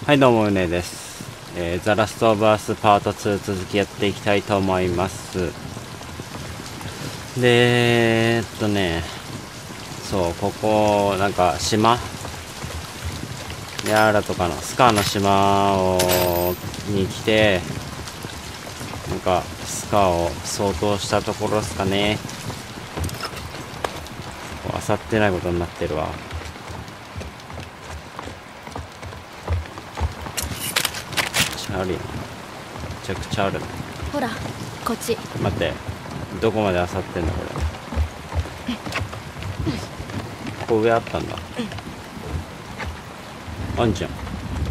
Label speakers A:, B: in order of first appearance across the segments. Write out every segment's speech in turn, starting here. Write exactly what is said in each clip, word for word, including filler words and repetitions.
A: はいどうもうねです、えー、ザラストオブアスパートツー続きやっていきたいと思います。でえー、っとねそうここなんか島ヤーラとかのスカーの島をに来てなんかスカーを相当したところですかね。あさってないことになってるわ。あるよ、めちゃくちゃあるね。
B: ほらこっち。
A: 待って、どこまで漁ってんだこれ。ここ上あったんだ。あんじゃん。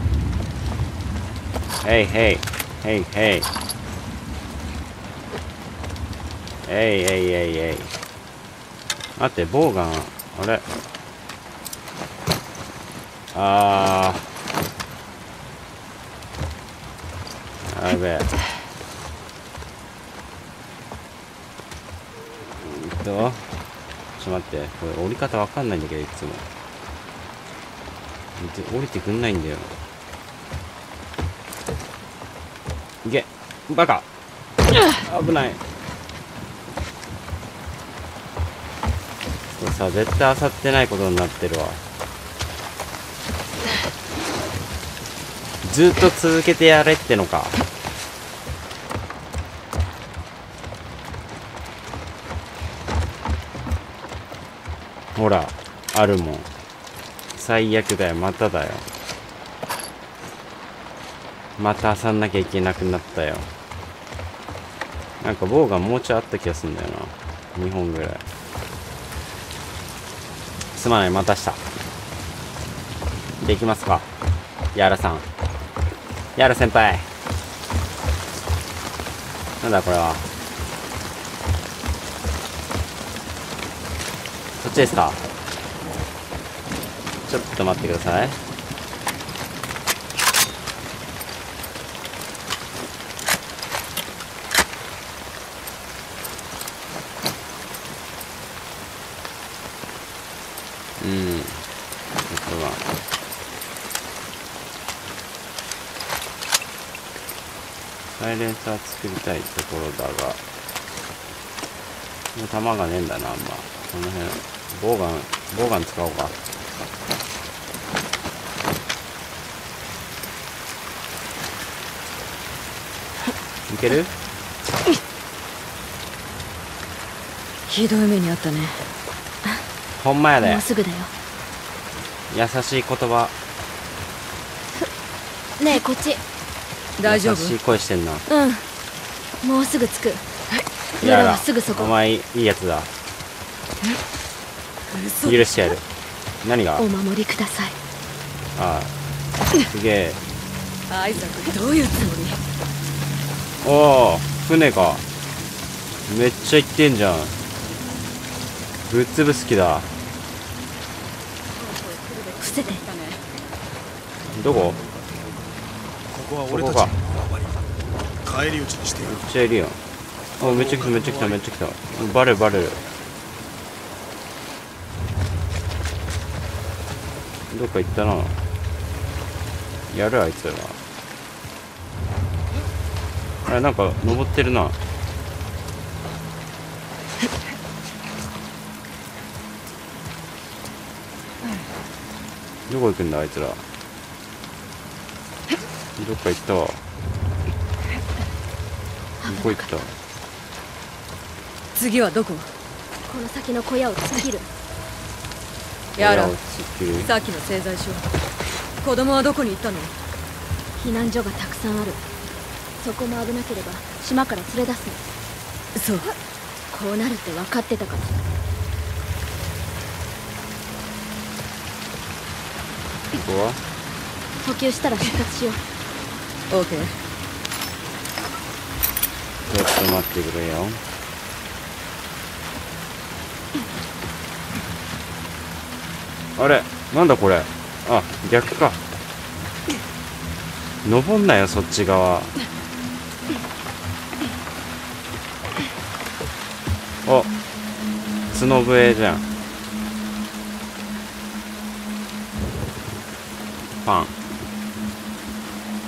A: ヘイヘイヘイヘイヘイヘイヘイヘイ。待って、ボウガンあれ、あーやべえ。えっとちょっと待って、これ降り方わかんないんだけど、いつも降りてくんないんだよ。いけバカ、危ない。これさ絶対漁ってないことになってるわ。ずっと続けてやれってのか。ほらあるもん。最悪だよ、まただよ。また漁んなきゃいけなくなったよ。なんか棒がもうちょいあった気がするんだよな、にほんぐらい。すまない、またした。できますかヤーラさん、ヤーラ先輩。なんだこれは。そっちですか。ちょっと待ってください。うん、これはサイレンサー作りたいところだが、もう弾がねえんだな。あんまこの辺ボウガンボウガン使おうか。いける？
B: ひどい目にあったね。
A: ほんまやで。
B: もうすぐだよ。
A: 優しい言葉。
B: ねえこっち。大丈夫？
A: 優しい声してんな。
B: うん、もうすぐ着く。
A: やら
B: はすぐそこ。
A: お前いいやつだ。許してやる。何が？
B: お守りください。
A: ああすげえ。
B: アイザックどういうつもり？
A: おお船か。めっちゃ行ってんじゃん。ぶっ潰す気だ。
B: 伏せて。
A: どこ？
C: ここは俺たちの縄張り。帰り討ちにしてやる。
A: めっちゃいるよ。あめっちゃ来ためっちゃ来ためっちゃ来た。バレるバレる。どっか行ったな。やるあいつら。あれなんか登ってるな。どこ行くんだあいつら。どっか行ったわ。どこ行った。
B: 次はどこ？この先の小屋を突っ切る。やら、さっきの製材所。子供はどこに行ったの？避難所がたくさんある。そこも危なければ島から連れ出すの。そう。こうなるって分かってたから。
A: ここは
B: 補給したら出発しよう。オーケー。
A: ちょっと待ってくれよ。あれなんだこれ。あ逆か。登んなよそっち側。お角笛じゃん。パン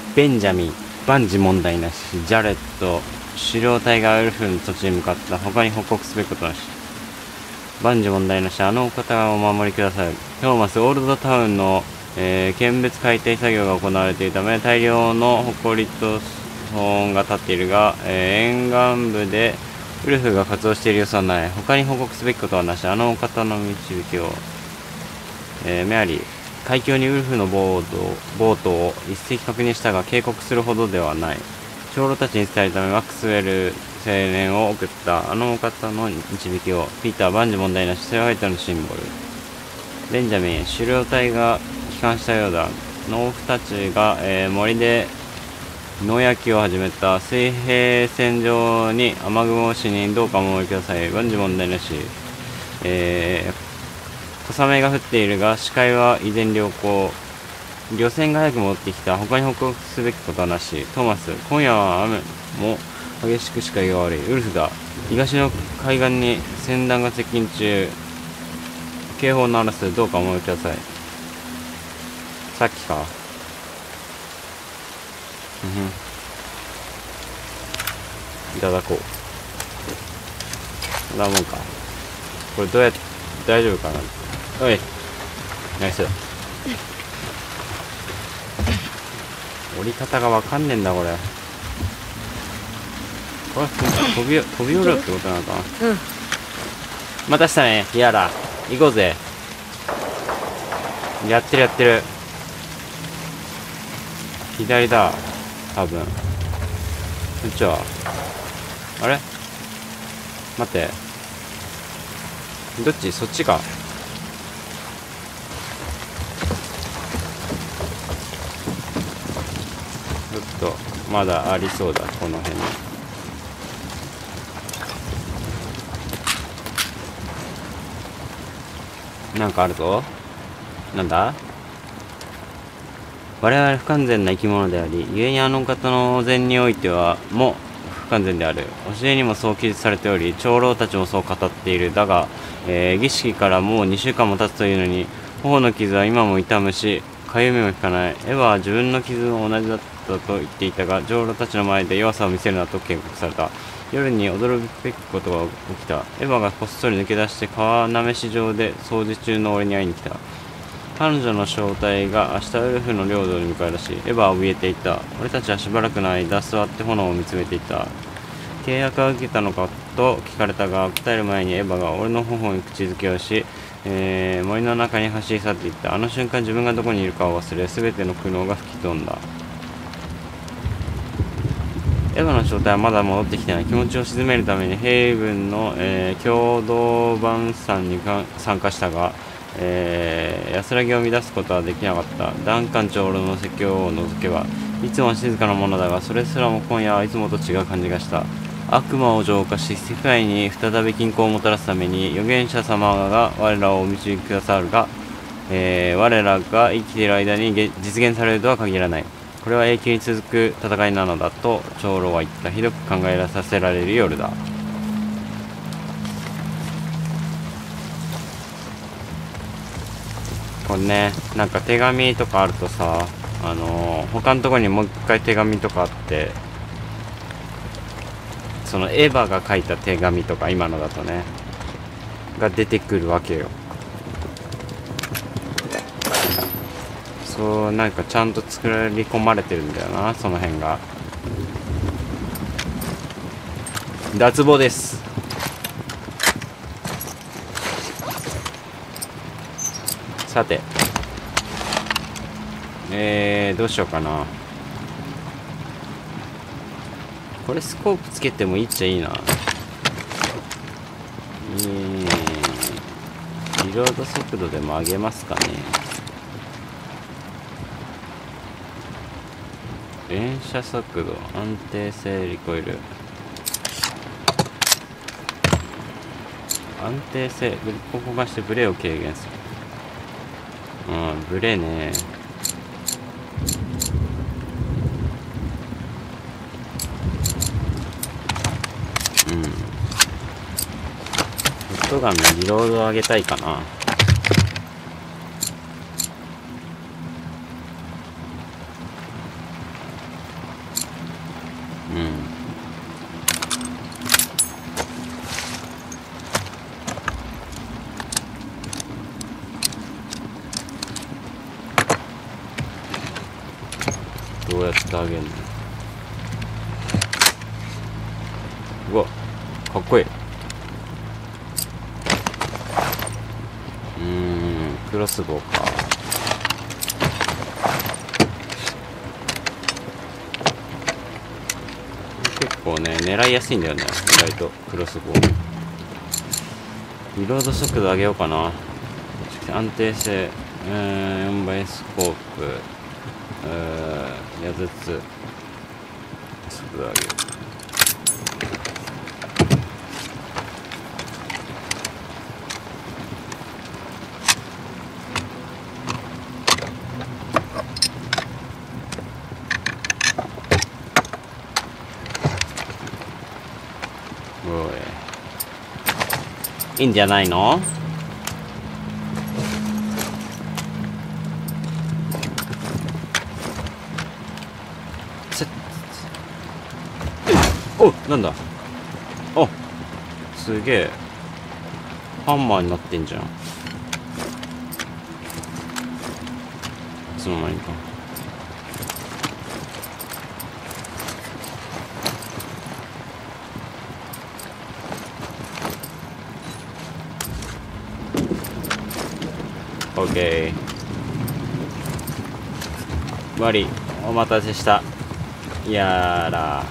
A: ベンジャミン、万事問題なし。ジャレット、狩猟隊がウルフの土地に向かった。他に報告すべきことなし。万事問題なし。あのお方がお守りください。トーマス、オールドタウンの、えー、見物解体作業が行われているため大量の埃と騒音が立っているが、えー、沿岸部でウルフが活動している様子はない。他に報告すべきことはなし。あのお方の導きを、えー、メアリー、海峡にウルフのボートボートを一隻確認したが警告するほどではない。長老たちに伝えるためマックスウェル青年を送った。あのお方の導きを。ピーター、万事問題なし。セアファイトのシンボル。ベンジャミン、狩猟隊が帰還したようだ。農夫たちが、えー、森で野焼きを始めた。水平線上に雨雲しにどうかお守りください。万事問題なし。えー、小雨が降っているが視界は依然良好。漁船が早く戻ってきた。他に報告すべきことはなし。トーマス、今夜は雨も激しく視界が悪い。ウルフだ。東の海岸に船団が接近中。警報を鳴らす。どうかお守りください。さっきか。うんいただこう。こんなもんか。これどうやって大丈夫かな。おいナイス。折り方がわかんねえんだこれ。これ飛び飛び降るってことなのかな。
B: うん。
A: またしたね。やら行こうぜ。やってるやってる。左だ多分。こんにちは。あれ待って、どっち？そっちか。ちょっとまだありそうだこの辺に。なんかあるぞ。なんだ？我々不完全な生き物であり、故にあの方の禅においてはも不完全である。教えにもそう記述されており、長老たちもそう語っている。だが、えー、儀式からもうにしゅうかんも経つというのに、頬の傷は今も痛むし、かゆみも引かない。エヴァは自分の傷も同じだったと言っていたが、長老たちの前で弱さを見せるなと警告された。夜に驚くべきことが起きた。エヴァがこっそり抜け出して川なめ市場で掃除中の俺に会いに来た。彼女の正体が明日ウルフの領土に向かうらしい。エヴァは怯えていた。俺たちはしばらくの間座って炎を見つめていた。契約は受けたのかと聞かれたが、答える前にエヴァが俺の頬に口づけをし、えー、森の中に走り去っていった。あの瞬間自分がどこにいるかを忘れ、すべての苦悩が吹き飛んだ。エヴァの正体はまだ戻ってきてない。気持ちを鎮めるためにヘイブンの、えー、共同晩餐に参加したが、えー、安らぎを乱すことはできなかった。ダンカン長老の説教を除けばいつも静かなものだが、それすらも今夜はいつもと違う感じがした。悪魔を浄化し世界に再び均衡をもたらすために預言者様が我らをお導きくださるが、えー、我らが生きている間に実現されるとは限らない。これは永久に続く戦いなのだと長老は言った。ひどく考えさせられる夜だ。これね、なんか手紙とかあるとさ、あのー、他のところにもう一回手紙とかあって、そのエヴァが書いた手紙とか今のだとねが出てくるわけよ。そう、なんかちゃんと作り込まれてるんだよな、その辺が。脱帽です。さて、えー、どうしようかな。これスコープつけてもいいっちゃいいな。えー、リロード速度でも上げますかね。連射速度、安定性、リコイル、安定性、グリップを交換してブレを軽減する。うん、ブレね。うん。フットガンのリロードを上げたいかな。 どうやってあげんの。うわかっこいい。うーんクロスボウか。結構ね狙いやすいんだよね意外とクロスボウ。リロード速度上げようかな。安定性、うーん、よんばいスコープ、うーん、矢筒速度上げる。おいいいんじゃないの。お、なんだ。あ、すげえハンマーになってんじゃん。いつの間にか。オッケー。マリお待たせした。やーら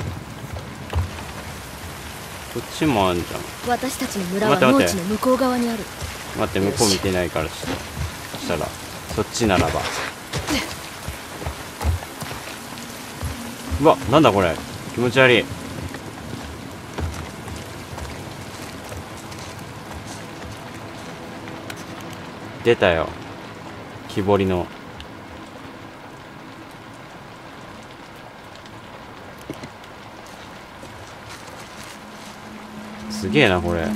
A: こっちもあんじゃん。
B: 私たちの村は農地の向こう側にある。
A: 待って向こう見てないからしそしたらそっちならば。うわなんだこれ気持ち悪い。出たよ木彫りの。すげえなこれ。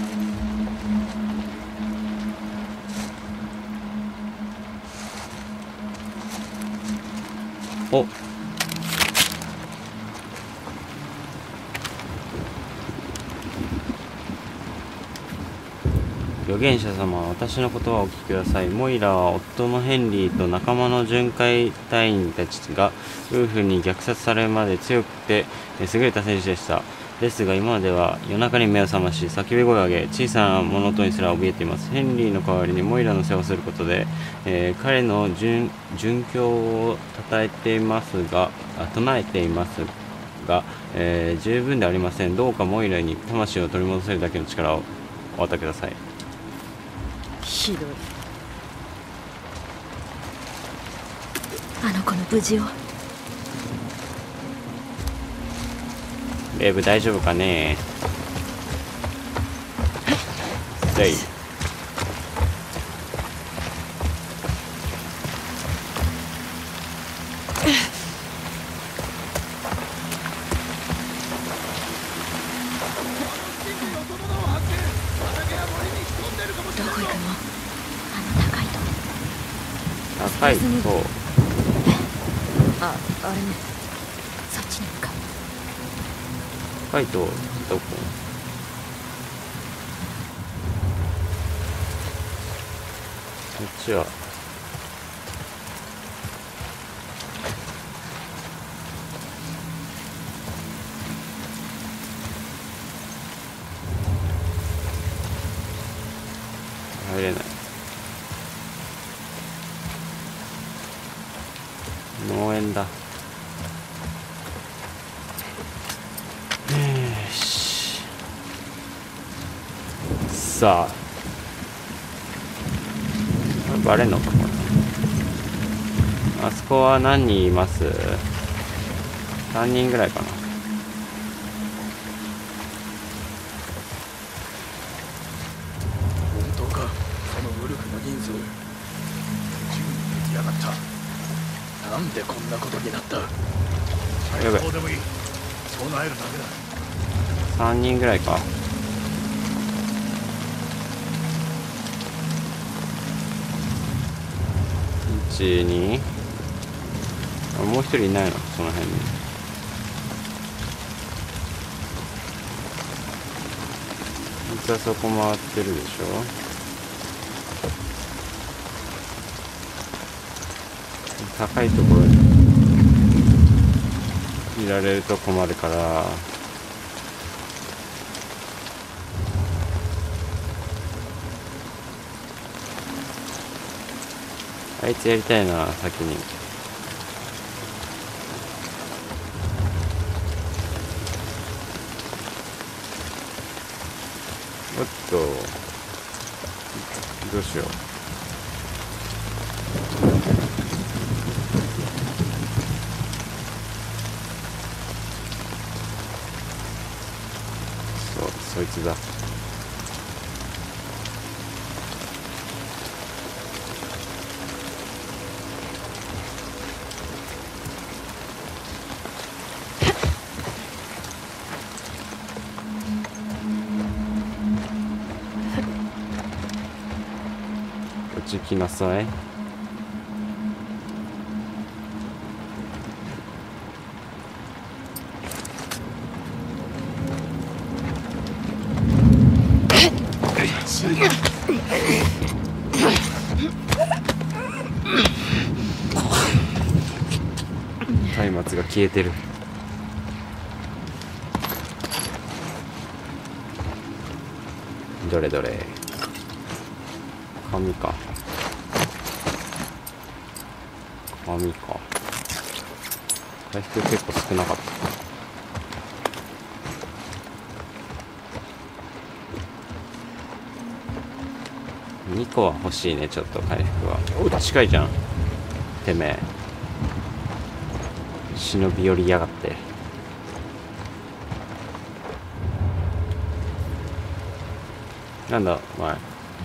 A: お預言者様、私の言葉をお聞きください。モイラは夫のヘンリーと仲間の巡回隊員たちがウルフに虐殺されるまで強くて優れた戦士でした。ですが今では夜中に目を覚まし叫び声を上げ小さな物音にすら怯えています。ヘンリーの代わりにモイラの世話をすることで、えー、彼の殉教を称えていますがあ唱えていますが、えー、十分ではありません。どうかモイラに魂を取り戻せるだけの力をお与えください。
B: ひどい。あの子の無事を。
A: レイブ大丈夫かね。レイ
B: どこ行くの？あの高いと
A: 高いと
B: あ、あれね。そっちに向かう。
A: 高いとどこ？こっちは入れない。農園だ。よし。さあこれバレんのかこれ。あそこは何人います？さんにんぐらいかな。
C: 本当かそのウルフの人数。じゅうにん出来上がった。なんでこんなことになった？
A: やべ
C: どうでもいい。そうなえるだけだ。
A: さんにんぐらいか。いち、にあもう一人いないのその辺に。実はそこ回ってるでしょ。高いところにいられると困るから。あいつやりたいな、先に。おっと、どうしよう。そう、そいつだ。こっち来なさい。松明が消えてる。どれどれ、紙か紙か。回復結構少なかった。にこは欲しいね、ちょっと回復は。お、近いじゃんてめえ。忍び寄りやがって。なんだお前、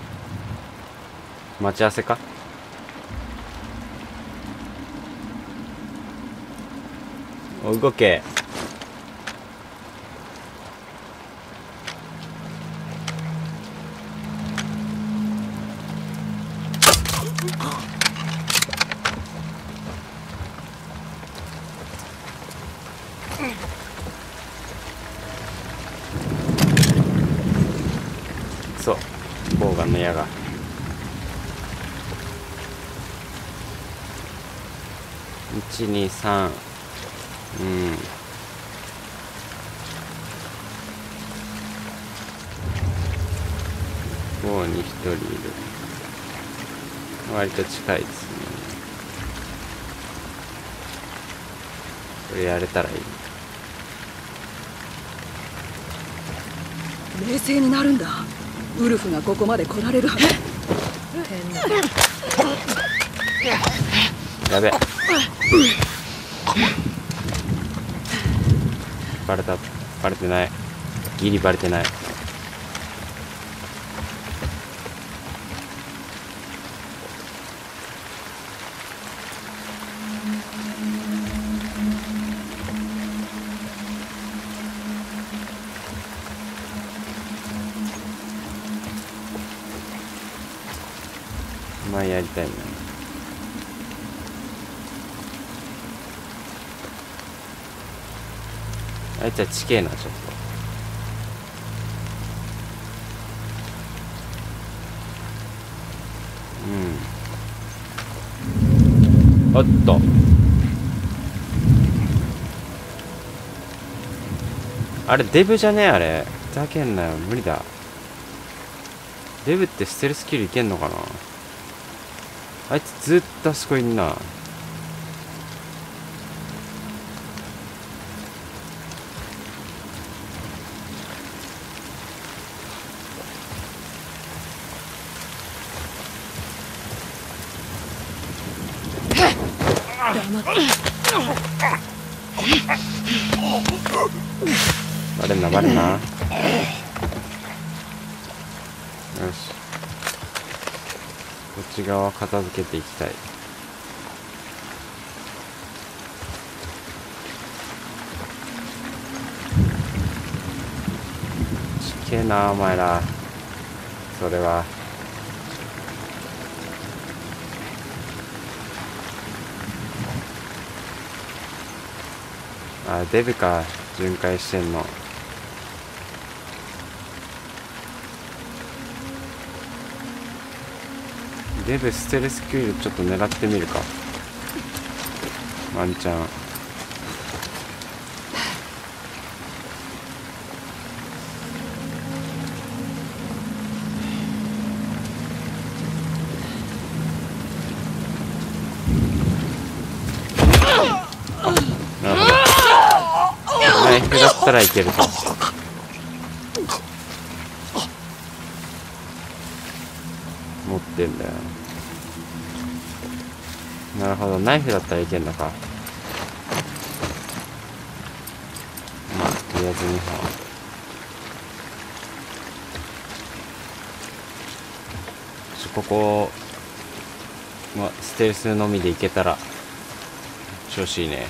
A: 待ち合わせか。お、動け。そう、ボウガンの矢が。いちにさん、うん、ボウにひとりいる。割と近いですね。これやれたらいい。
D: 冷静になるんだ。ウルフがここまで来られるはず。
A: やべ、バレた。バレてない。ギリバレてない。まあやりたいな。あいつはちけえな、ちょっと。うん。おっと。あれデブじゃねえ、あれ。ふざけんなよ、無理だ。デブってステルスキルいけんのかな。あいつずっとあそこいんな。バレんな、バレんな。よし、こっち側片付けていきたい。ちけえなお前ら。それはあ、デブか、巡回してんの。デブステルスキルちょっと狙ってみるか。ワンチャン。 れだったらいけると。持ってんだよ。なるほど、ナイフだったらいけんのか。まあとりあえずにほん。ここ、まあ、ステルスのみでいけたら調子いいね。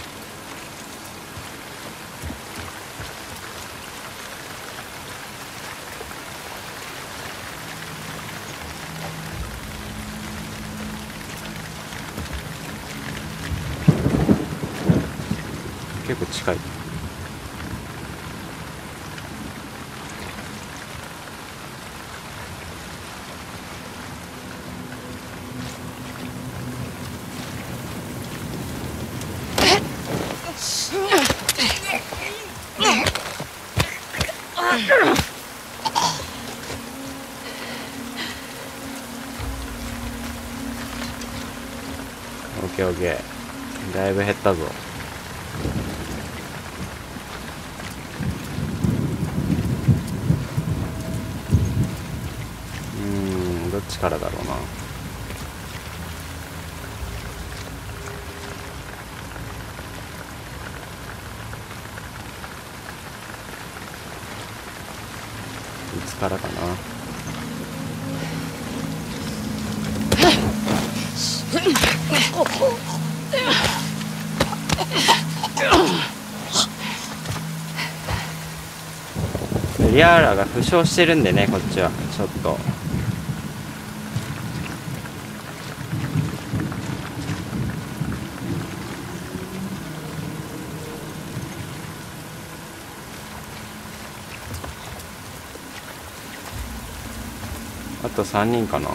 A: 結構近い。オッケーオッケー、だいぶ減ったぞ。うーん、どっちからだろうな。いつからかな。リアーラが負傷してるんでね、こっちはちょっと。あとさんにんかな。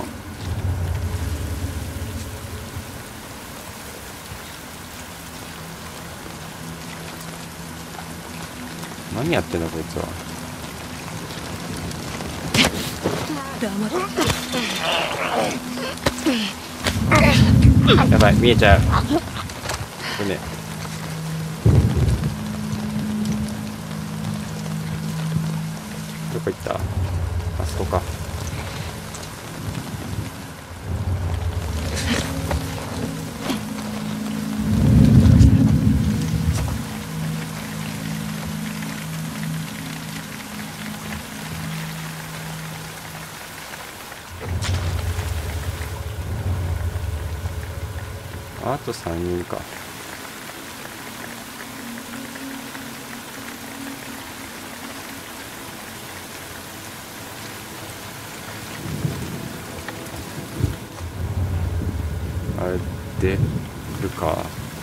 A: 何やってんのこいつは。やばい、見えちゃう。これね、どこ行った？あそこか。あとさんにんか。あれでるか。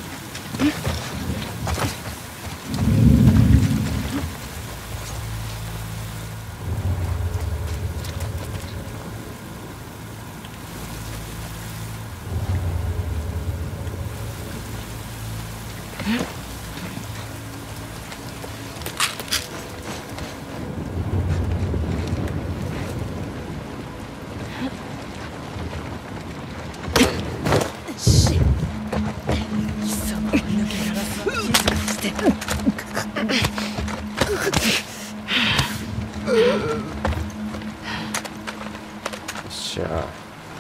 A: しゃあ、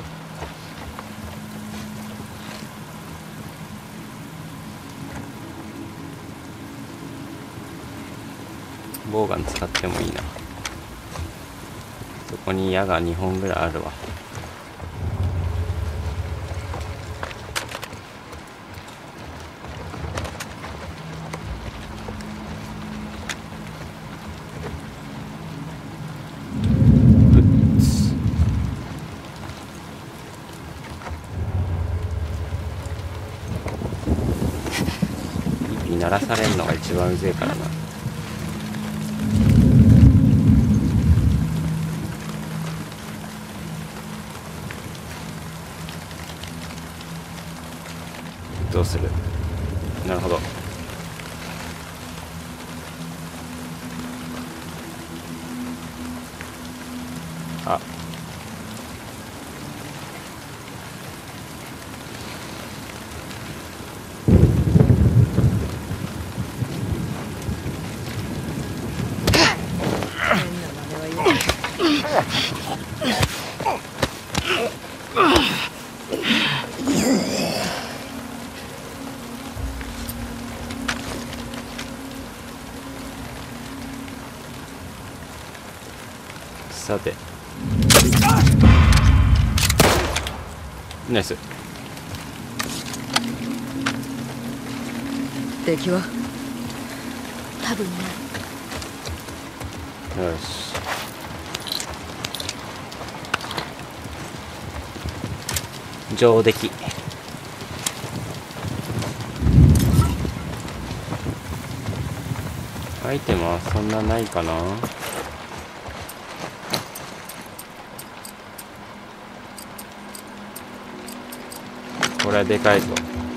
A: ボウガン使ってもいいな。そこに矢がにほんぐらいあるわ。鳴らされるのが一番うぜえからな。どうする？なるほど。あ、 さてナイス。
D: 敵は
B: 多分ない。
A: よし、上出来。アイテムはそんなないかな。これはでかいぞ。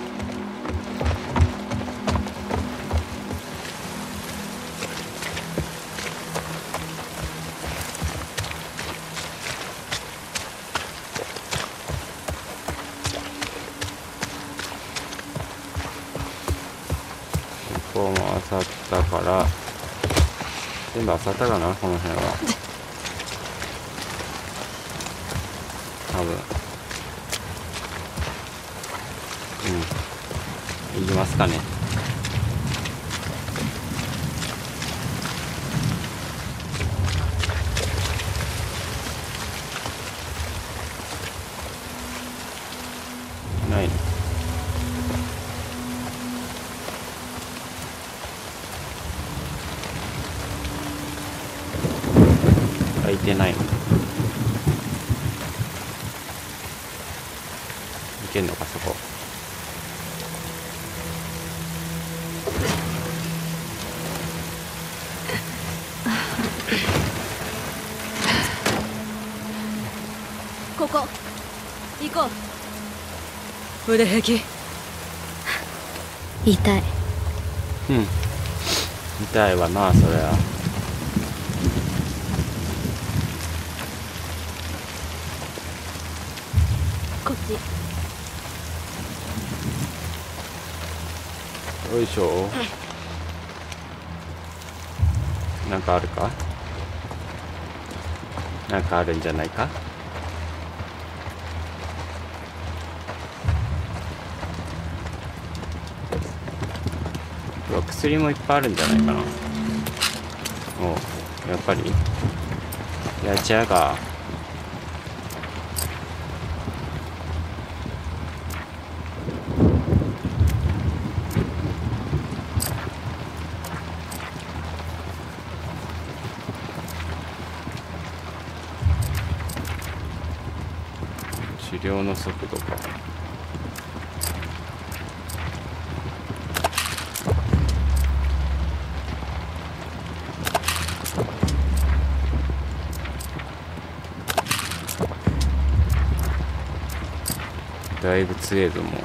A: ここもあさったから全部あさったかな、この辺は多分。うん、いきますかね。ない。開いてない。いけんのかそこ。
B: ここ行こう。
D: 腕平気？
B: 痛い。
A: うん痛いわなそりゃ。
B: こっち。
A: よいしょ。なんかあるか。なんかあるんじゃないか。うわ薬もいっぱいあるんじゃないかな。おやっぱりやっちゃうか。治療の速度か。だいぶ強いぞもう。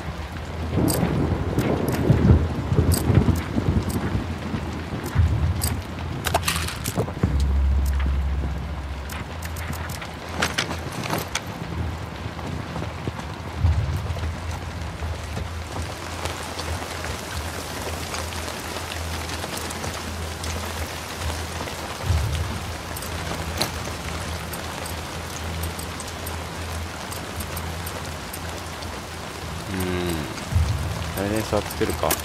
A: サイレンサーつけるか。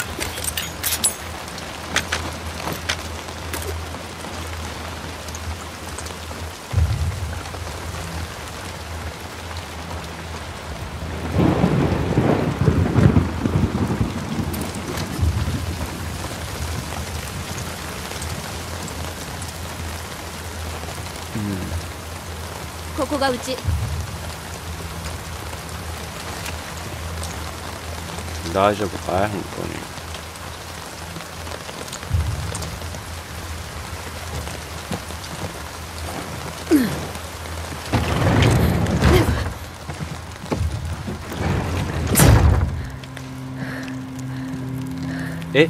B: ここがうち。
A: 大丈夫かい本当に。え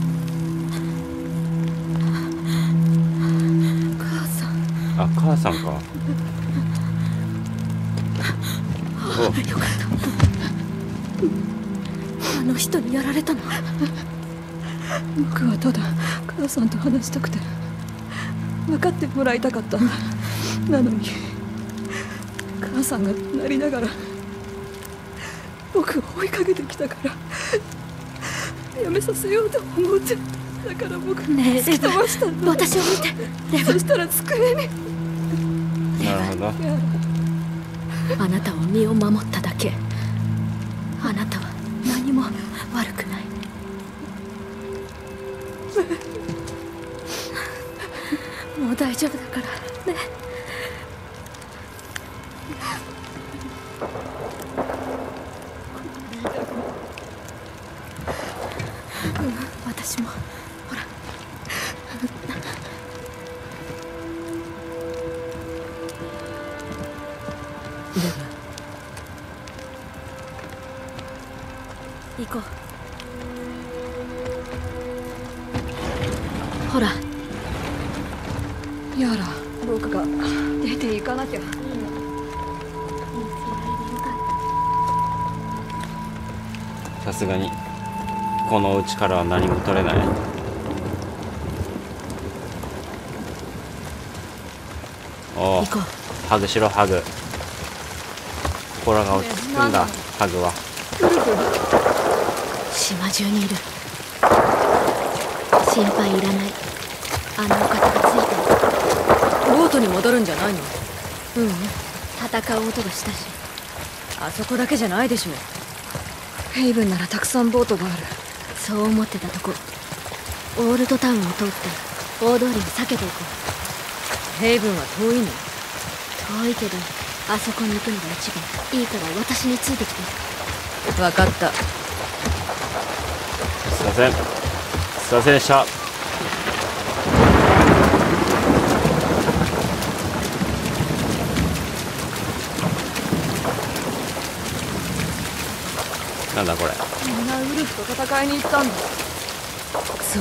B: 母さん。
A: あ母さんか。お
B: よかった。あの人にやられたの。
D: 僕はただ母さんと話したくて分かってもらいたかったんだ。なのに母さんが鳴りながら僕を追いかけてきたからやめさせようと思って。だから僕
B: ねえ
D: 突き飛ばしたんだ。
B: 私を見て。レブ
D: そしたら机に。
A: な
B: は
A: なるほど。
B: あなたを身を守っただけ。あなたは何も悪くない。もう大丈夫だからね。うん、私もほら。では行こう。ほら
D: ヤーラ、僕が出て行かなきゃ。
A: さすがにこのうちからは何も取れない。おお、
B: 行こ
A: ハグしろ、ハグ。心が落ち着くんだ、ハグは。
B: 島中にいる。心配いらない。あのお方がついてる。ボートに戻るんじゃないの？ううん、戦う音がしたし。あそこだけじゃないでしょ。
D: ヘイブンならたくさんボートがある。
B: そう思ってたとこ。オールドタウンを通って大通りを避けていこう。ヘイブンは遠いの？遠いけどあそこに行くのが一番いいから私についてきて。分かった。
A: すいません、すいませんでした。なんだこれ。
D: みんなウルフと戦いに行ったんだ。
B: そう。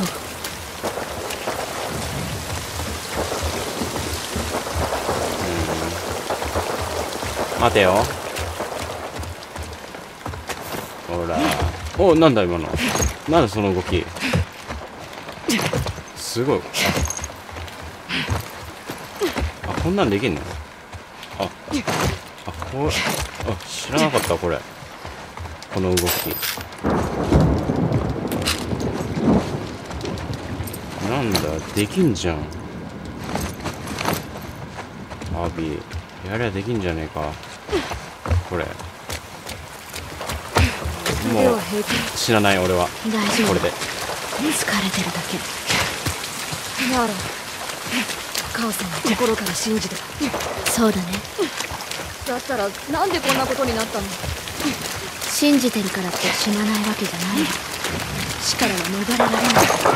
A: 待てよ。ほら。お、なんだ今の。なんだその動き。すごい。あ、こんなんできんの。あ、あ、これ、あ、知らなかったこれ。この動き。なんだ、できんじゃん。アビー、やりゃできんじゃねえか。これ。もう知らない俺は。
B: 大丈夫。
A: これで。
B: 疲れてるだけ。
D: ヤーラ、母さんは心から信じてた。
B: そうだね。
D: だったらなんでこんなことになったの？
B: 信じてるからって死なないわけじゃない。死からは逃れられない。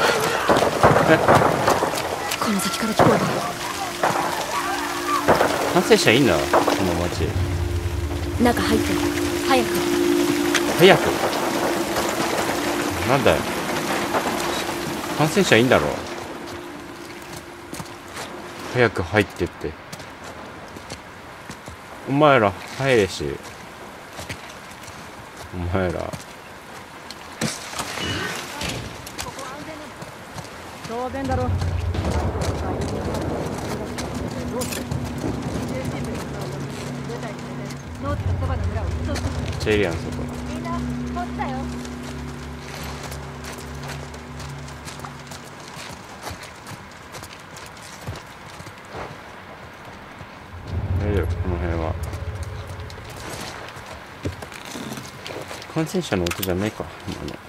D: え？この先から聞こえた。
A: 感染者いんだこの町。
B: 中入って早く。
A: 早く。なんだよ。感染者いいんだろう。早く入ってって。お前ら入れし。お前ら。
D: 当然だろ。
A: チェリアンそこ。
B: みんなこっちだよ。
A: 大丈夫、この辺は。感染者の音じゃないか今の。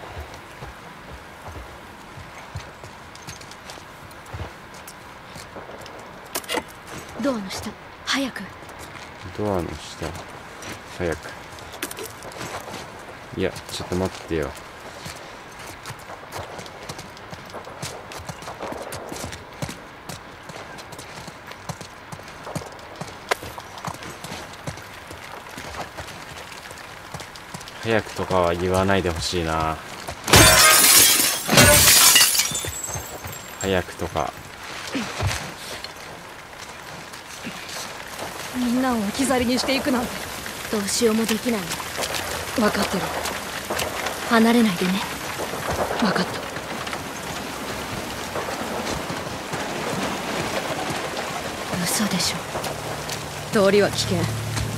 B: ドアの下早く。
A: ドアの下早く。いやちょっと待ってよ。早くとかは言わないでほしいな。早くとか。
D: みんなを置き去りにしていくなんて。
B: どうしようもできない。
D: 分かってる。
B: 離れないでね。
D: 分かった。
B: 嘘でしょ。通りは危険。
A: あ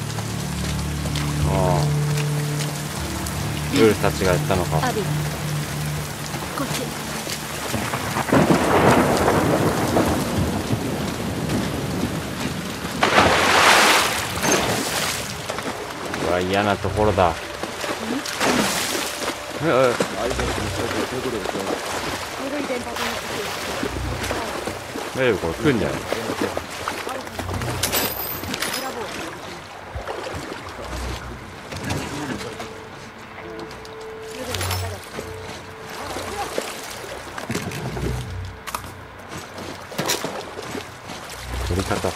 A: あウルフたちがやったのか。
B: アビーこっち。
A: 嫌なところだ。ええ、大丈夫？これ来んだよ。取り方。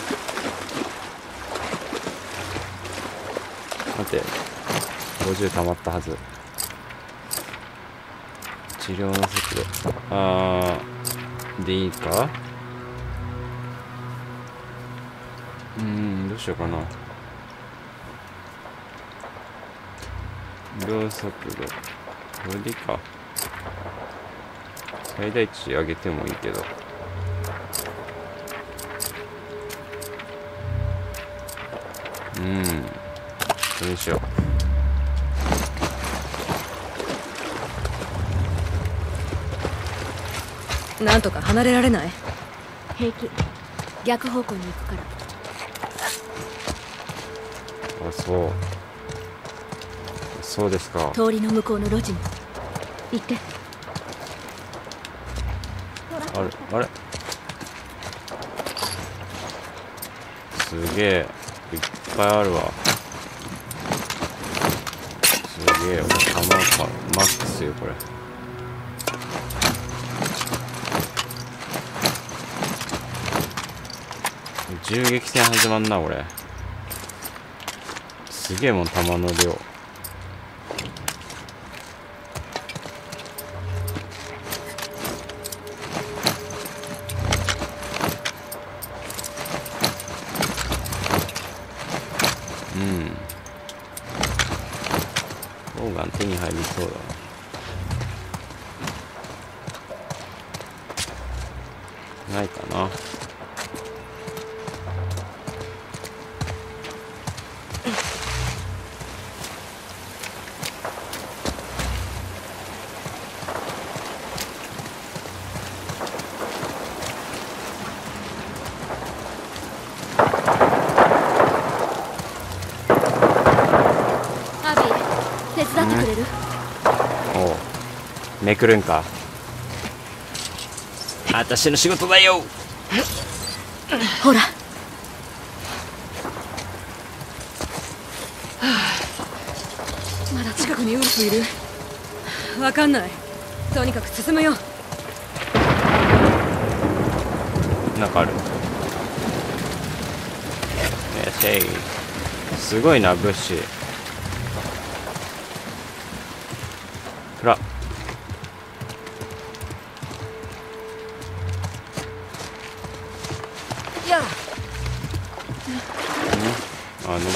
A: 待って、ごじゅう溜まったはず。治療の速度、あーでいいか。うーん、どうしようかな。秒速度、これでいいか。最大値上げてもいいけど。うん、それにしよ
B: う。なんとか離れられない？
E: 平気。逆方向に行くから。
A: う。あ、そうそうですか。
E: 通りの向こうの路地に行って。
A: あれあれ、すげえいっぱいあるわ。すげえ、弾かマックスよこれ。銃撃戦始まんなこれ。すげえもん、弾の量。うん、ボウガン手に入りそうだな。ないかな。
E: 手伝ってくれる？
A: おう、めくるんか。私の仕事だよ。
E: ほら。
B: まだ近くにウルフいる？わかんない。とにかく進むよ。
A: なんかある。いらっしゃい。すごいな、物資。ほら。
B: いや。
A: あ、登る。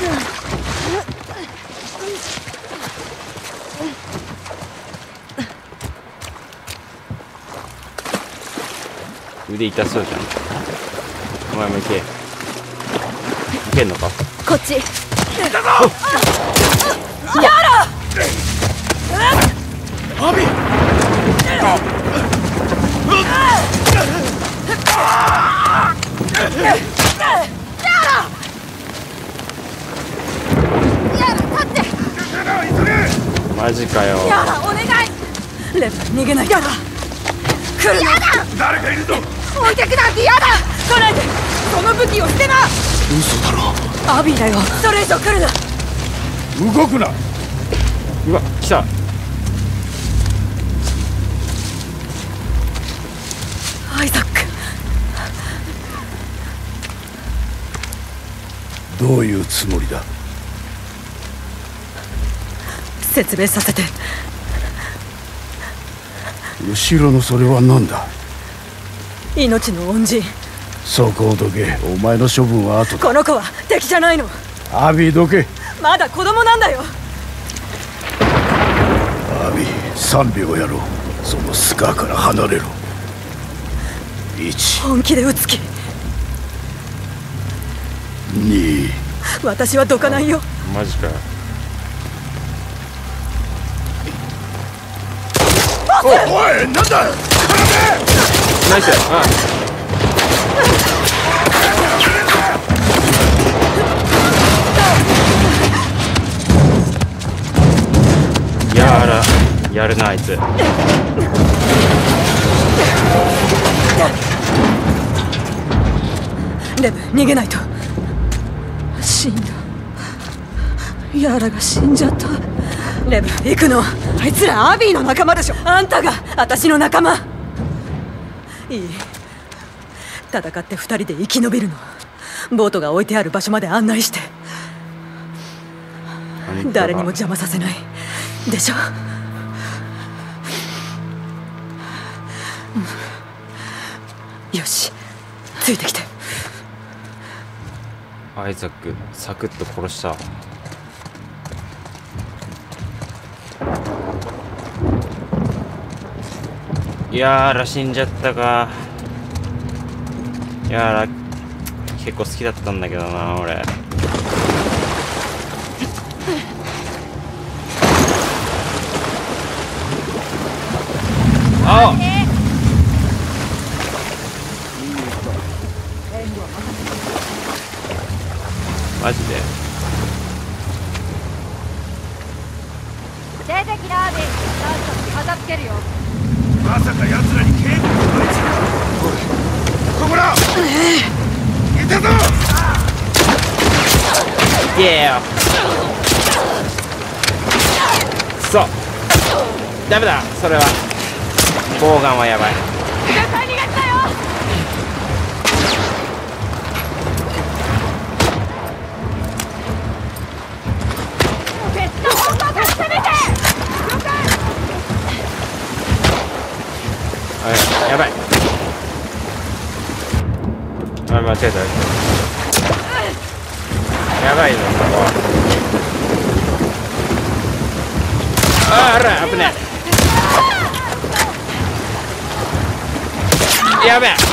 A: 腕痛そうじゃん。お前も行け。行けんのか。
E: こっち。
B: やら。
C: アビ。
A: マジかよ。
B: やだ、お願い。レン逃げない。やだ。来るな。
C: 誰かいるぞ。
B: 置いてくなんてやだ。来ないで。その武器を捨てな。
C: 嘘だろ。
B: アビーだよ。それ以上来るな。
C: 動くな。
A: うわ、来た。
B: アイザック。
C: どういうつもりだ。
B: 説明させて。
C: 後ろのそれは何だ。
B: 命の恩人。
C: そこをどけ。お前の処分は後だ。
B: この子は敵じゃないの。
C: アビーどけ。
B: まだ子供なんだよ。
C: アビー、さんびょうやろう。そのスカーから離れろ。いち、
B: 本気で撃つ気。
C: に。
B: 私はどかないよ。
A: マジかよ。
C: おおい、なんだ。
A: ナイス。あ、 あらやるなあいつ。
D: レブ逃げないと。死んだ。ヤーラが死んじゃった。レブ行くの。あいつらアビーの仲間でしょ。あんたが私の仲間。いい、戦って二人で生き延びるの。ボートが置いてある場所まで案内して。誰にも邪魔させないでしょ。うん、よし、ついてきて。
A: アイザックサクッと殺した。ヤーラ死んじゃったか。ヤーラ結構好きだったんだけどな俺。あっマジで
B: 出てきなアビー、ちゃんと片付けるよ。
C: まさか奴らに警告をあいつら。おいここだ、いたぞ。
A: いけよ。くそダメだそれは。ボウガンはやばい。
B: 絶対逃げんなよ。別の方向から攻めて。
A: あやばい。あ間違えた。やばいぞここ。ああら危ねえ。やべえ。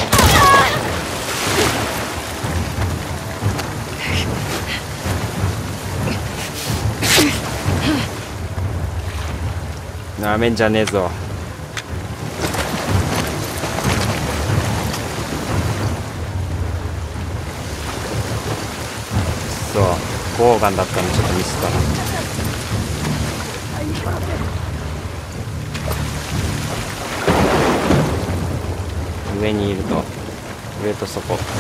A: なめんじゃねえぞ。そうボウガンだったのちょっとミスったな。上にいると上とそこ。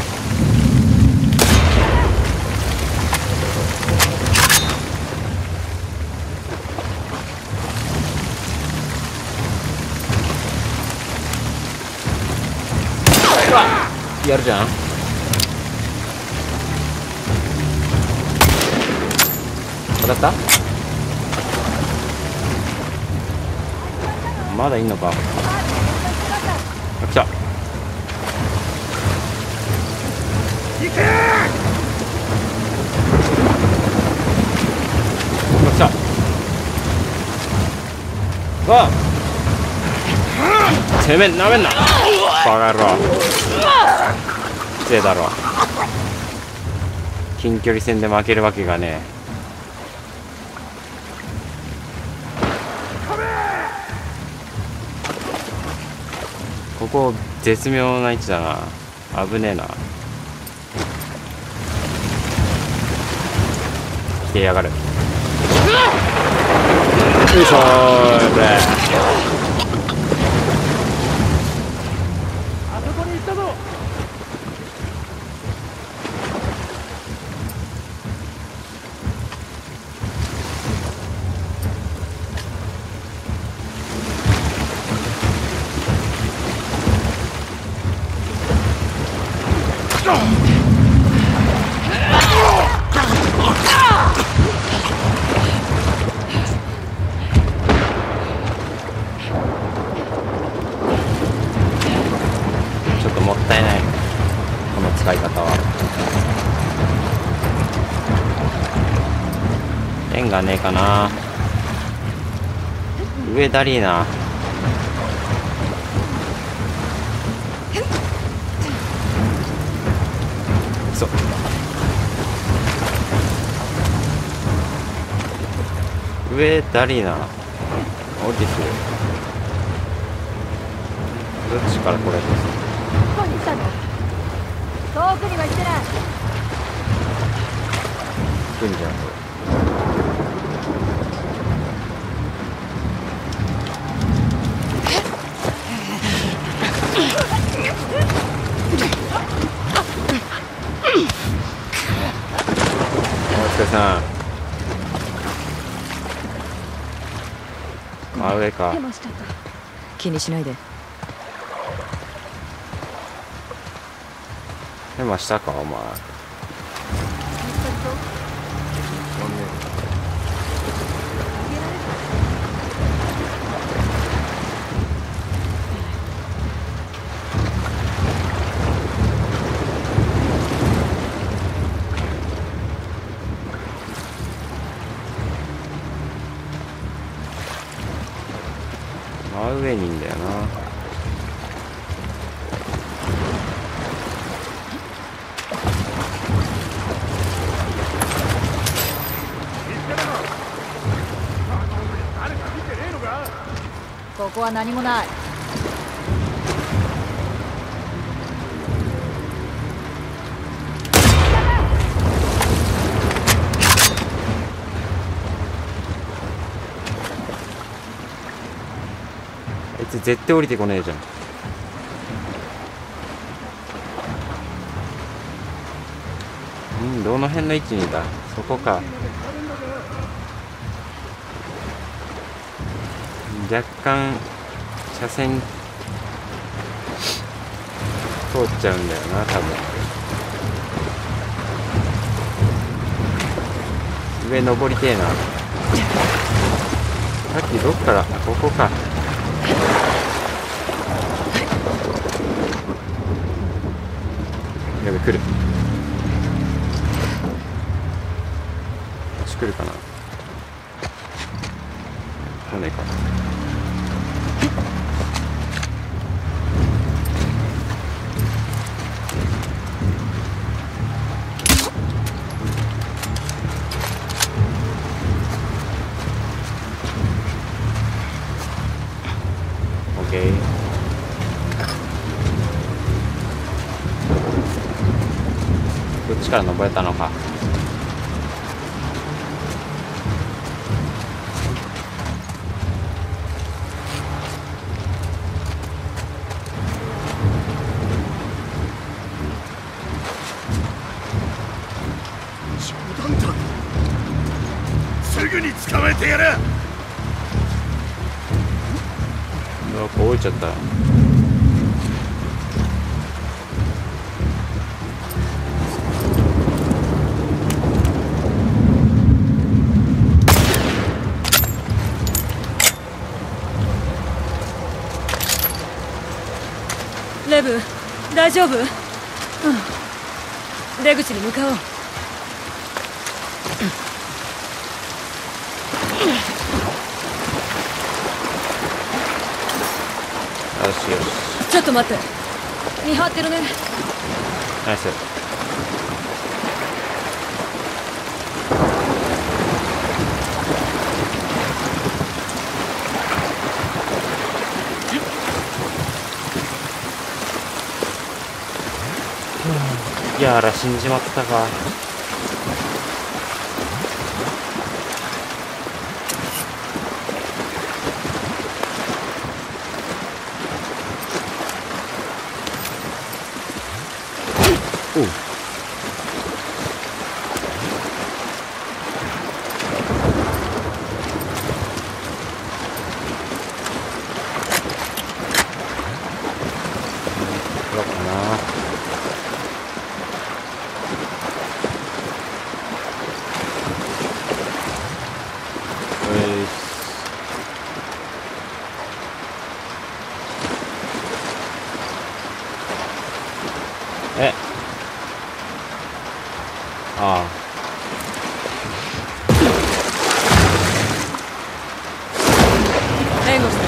A: うわやるじゃん。当たった？まだいんのか。あ来た。
C: 行けー。
A: 来た。わあてめえなめんなバカ野郎。失礼だろ。近距離戦で負けるわけがねえ。ここ絶妙な位置だな。危ねえな。来てやがる。よいしょーれ。
C: あそこに行ったぞ。
A: ちょっともったいないこの使い方は。円がねえかな。上ダリーな。そう上ダリーな。降りてくる。どっちからこれです。
B: どこに行ったの？遠くには行ってない。
A: 来んじゃんこれ。 真上か。
D: ヘマしちゃった。気にしないで。
A: ヘマしたかお前。真上にいんだよな。
D: ここは何もない。
A: あいつ絶対降りてこねえじゃん。うん、どの辺の位置にいた？そこか。若干車線通っちゃうんだよな多分。上登りてえな。さっきどっから？ここか。やべ、来る。こっち来るかな。来ねえか。オッケー。こっちから登れたのか。
C: 冗談だ。すぐに捕まえてやる。
A: うわ、こう置いちゃった。
D: レブ、大丈夫？うん。出口に向かおう。
A: よしよし。
D: ちょっと待って。見張ってるね。
A: ナイス。いやあら死んじまったか。おう。どうかな。えああ
D: 援護して。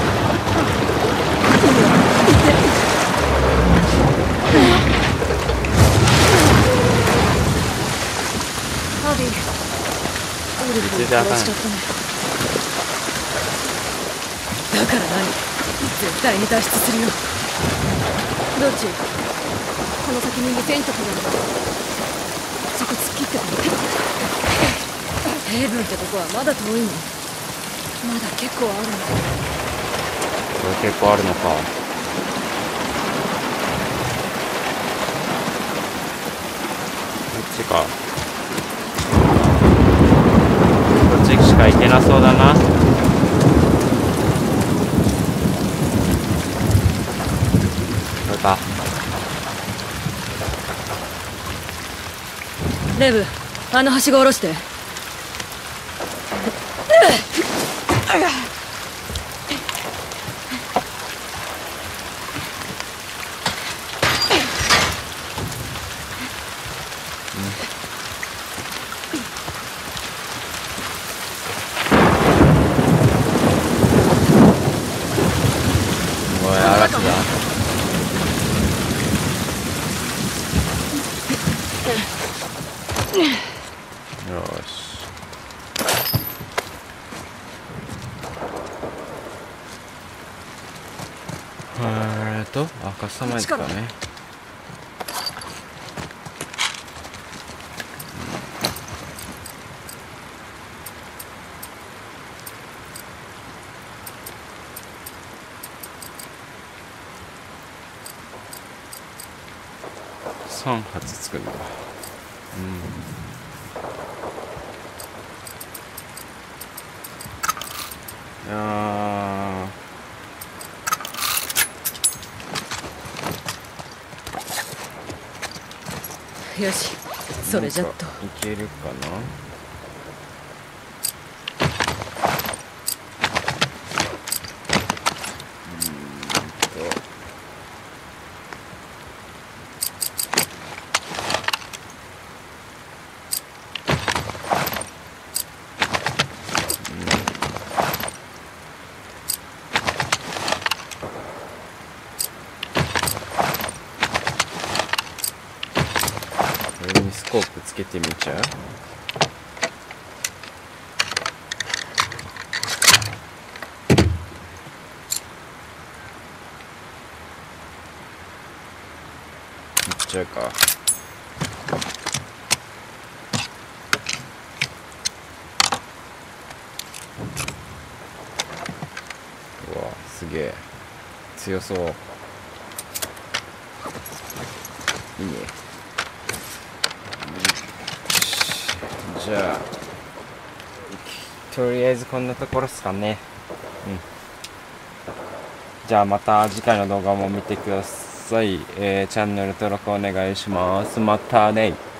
D: アビー、オリブを殺しちゃったね。だから何？絶対に脱出するよ。どっち？
B: この先ににテントがある。そこ突っ切ってくる。
D: ヘイブンってとこはまだ遠いの？まだ結構あるの？
A: これ結構あるのか。こっちか。こっちしか行けなそうだな。
D: レブ、あのはしご下ろして。
A: おい、嵐だ。よし。えーと、あ、カスタマイズかね。さん発つくんだ。うん。いや
D: ーよし、それじゃっと。
A: いけるかな。スコープつけてみちゃう。いっちゃうか。うわ、すげえ強そう。いいね。じゃあとりあえずこんなところですかね。うん。じゃあまた次回の動画も見てください。えー、チャンネル登録お願いします。またね。